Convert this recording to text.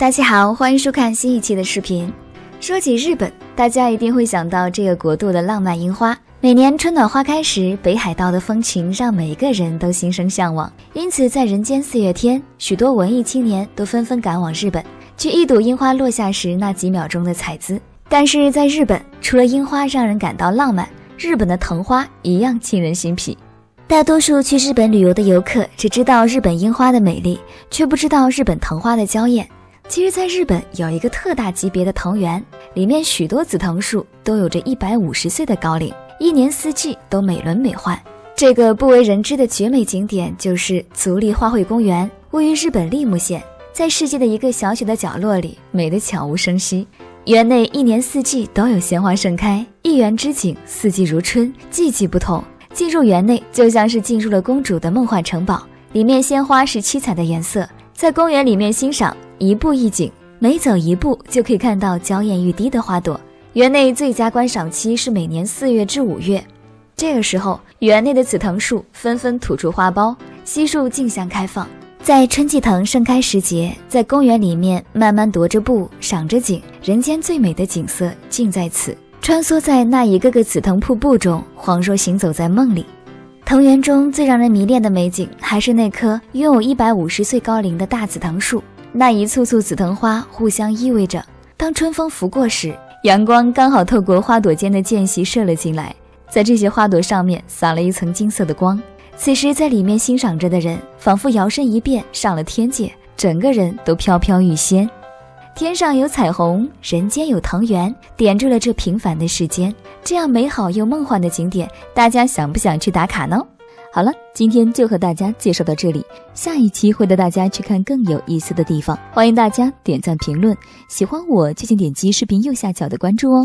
大家好，欢迎收看新一期的视频。说起日本，大家一定会想到这个国度的浪漫樱花。每年春暖花开时，北海道的风情让每个人都心生向往。因此在人间四月天，许多文艺青年都纷纷赶往日本，去一朵樱花落下时那几秒钟的彩姿。但是在日本，除了樱花让人感到浪漫，日本的藤花一样沁人心脾。大多数去日本旅游的游客只知道日本樱花的美丽，却不知道日本藤花的娇艳。其实在日本有一个特大级别的藤园，里面许多紫藤树都有着150岁的高龄，一年四季都美轮美奂。这个不为人知的绝美景点就是足利花卉公园，位于日本利木县，在世界的一个小小的角落里，美得悄无声息。园内一年四季都有鲜花盛开，一园之景，四季如春，季季不同。进入园内就像是进入了公主的梦幻城堡，里面鲜花是七彩的颜色，在公园里面欣赏一步一景，每走一步就可以看到娇艳欲滴的花朵。园内最佳观赏期是每年4月至5月，这个时候园内的紫藤树纷纷吐出花苞，悉数竞相开放。在春季藤盛开时节，在公园里面慢慢踱着步，赏着景，人间最美的景色尽在此。穿梭在那一个个紫藤瀑布中，恍若行走在梦里。藤园中最让人迷恋的美景，还是那棵拥有150岁高龄的大紫藤树。那一簇簇紫藤花互相依偎着，当春风拂过时，阳光刚好透过花朵间的间隙射了进来，在这些花朵上面洒了一层金色的光。此时在里面欣赏着的人，仿佛摇身一变上了天界，整个人都飘飘欲仙。天上有彩虹，人间有藤园，点缀了这平凡的世间。这样美好又梦幻的景点，大家想不想去打卡呢？好了，今天就和大家介绍到这里，下一期会带大家去看更有意思的地方。欢迎大家点赞评论，喜欢我就请点击视频右下角的关注哦。